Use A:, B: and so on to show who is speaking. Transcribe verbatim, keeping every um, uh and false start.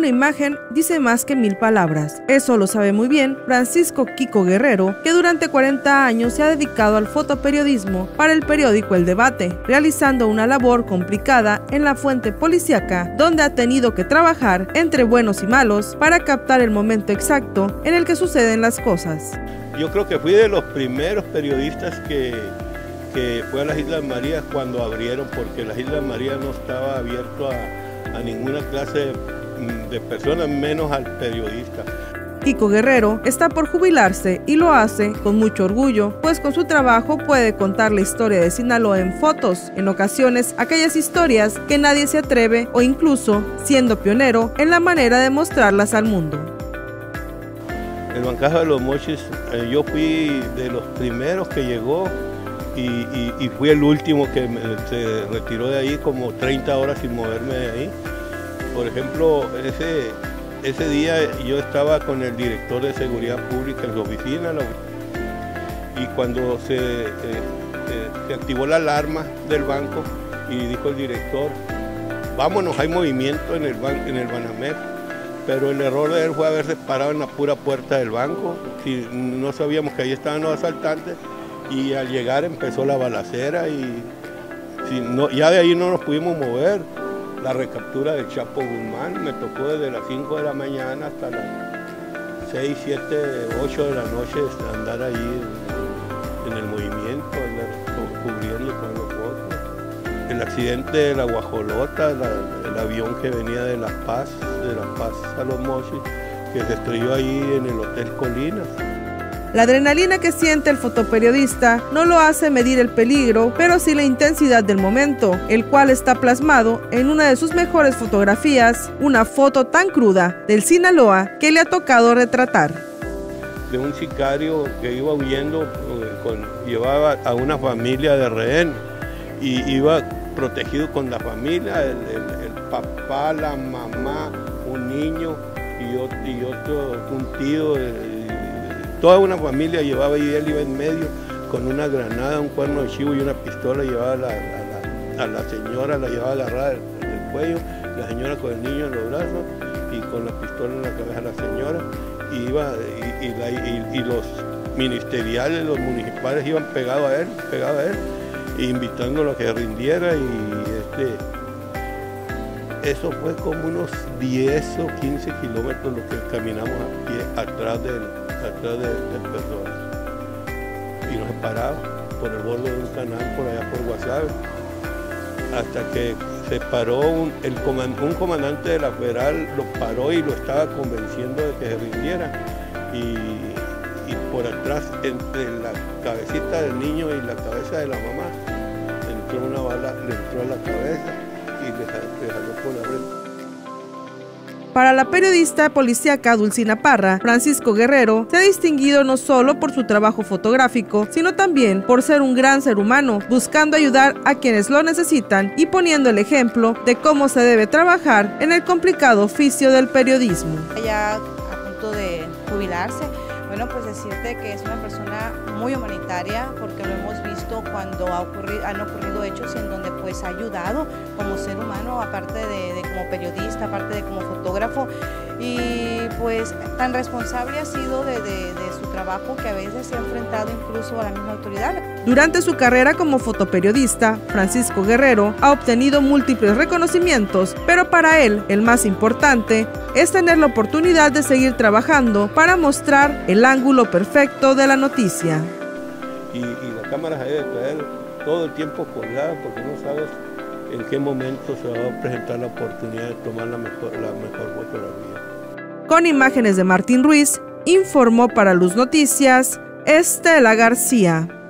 A: una imagen dice más que mil palabras. Eso lo sabe muy bien Francisco Kiko Guerrero, que durante cuarenta años se ha dedicado al fotoperiodismo para el periódico El Debate, realizando una labor complicada en la fuente policíaca, donde ha tenido que trabajar entre buenos y malos para captar el momento exacto en el que suceden las cosas.
B: Yo creo que fui de los primeros periodistas que, que fue a las Islas Marías cuando abrieron, porque las Islas Marías no estaba abierto a, a ninguna clase de, de personas, menos al periodista.
A: Kiko Guerrero está por jubilarse y lo hace con mucho orgullo, pues con su trabajo puede contar la historia de Sinaloa en fotos, en ocasiones aquellas historias que nadie se atreve o incluso siendo pionero en la manera de mostrarlas al mundo.
B: El Bancaje de los Mochis, eh, yo fui de los primeros que llegó y, y, y fui el último que me, se retiró de ahí, como treinta horas sin moverme de ahí. Por ejemplo, ese, ese día yo estaba con el director de Seguridad Pública en su oficina y cuando se, eh, se, se activó la alarma del banco y dijo el director, vámonos, hay movimiento en el, ban en el Banamex. Pero el error de él fue haberse parado en la pura puerta del banco. Si no sabíamos que ahí estaban los asaltantes y al llegar empezó la balacera y si no, ya de ahí no nos pudimos mover. La recaptura del Chapo Guzmán me tocó desde las cinco de la mañana hasta las seis, siete, ocho de la noche andar ahí en, en el movimiento, andar cubriendo con los otros. El accidente de la Guajolota, la, el avión que venía de La Paz, de La Paz a Los Mochis, que se estrelló ahí en el Hotel Colinas.
A: La adrenalina que siente el fotoperiodista no lo hace medir el peligro, pero sí la intensidad del momento, el cual está plasmado en una de sus mejores fotografías, una foto tan cruda del Sinaloa que le ha tocado retratar.
B: De un sicario que iba huyendo, con, llevaba a una familia de rehén y iba protegido con la familia, el, el, el papá, la mamá, un niño y otro, y otro un tío, eh, toda una familia llevaba y él iba en medio con una granada, un cuerno de chivo y una pistola, llevaba a la, a la, a la señora, la llevaba agarrada del, del cuello, la señora con el niño en los brazos y con la pistola en la cabeza a la señora, y, iba, y, y, la, y, y los ministeriales, los municipales iban pegados a él, pegados a él, invitándolo a que rindiera y este, eso fue como unos diez o quince kilómetros lo que caminamos a pie atrás del, atrás de, del personas y nos paraba por el borde de un canal por allá por Guasave hasta que se paró un, el comand, un comandante de la Federal, lo paró y lo estaba convenciendo de que se rindiera y y por atrás, entre la cabecita del niño y la cabeza de la mamá, entró una bala, le entró a la cabeza y le, le jaló por la frente.
A: Para la periodista policíaca Dulcina Parra, Francisco Guerrero se ha distinguido no solo por su trabajo fotográfico, sino también por ser un gran ser humano, buscando ayudar a quienes lo necesitan y poniendo el ejemplo de cómo se debe trabajar en el complicado oficio del periodismo.
C: Ya a punto de jubilarse, bueno, pues decirte que es una persona muy humanitaria, porque lo hemos visto cuando ha ocurrido, han ocurrido hechos en donde pues ha ayudado como ser humano, aparte de, de como periodista, aparte de como fotógrafo, y pues tan responsable ha sido de, de, de su trabajo que a veces se ha enfrentado incluso a la misma autoridad.
A: Durante su carrera como fotoperiodista, Francisco Guerrero ha obtenido múltiples reconocimientos, pero para él el más importante es tener la oportunidad de seguir trabajando para mostrar el ángulo perfecto de la noticia.
B: Y, y la cámara se debe traer todo el tiempo colgada porque no sabes en qué momento se va a presentar la oportunidad de tomar la mejor, la mejor fotografía.
A: Con imágenes de Martín Ruiz, informó para Luz Noticias, Estela García.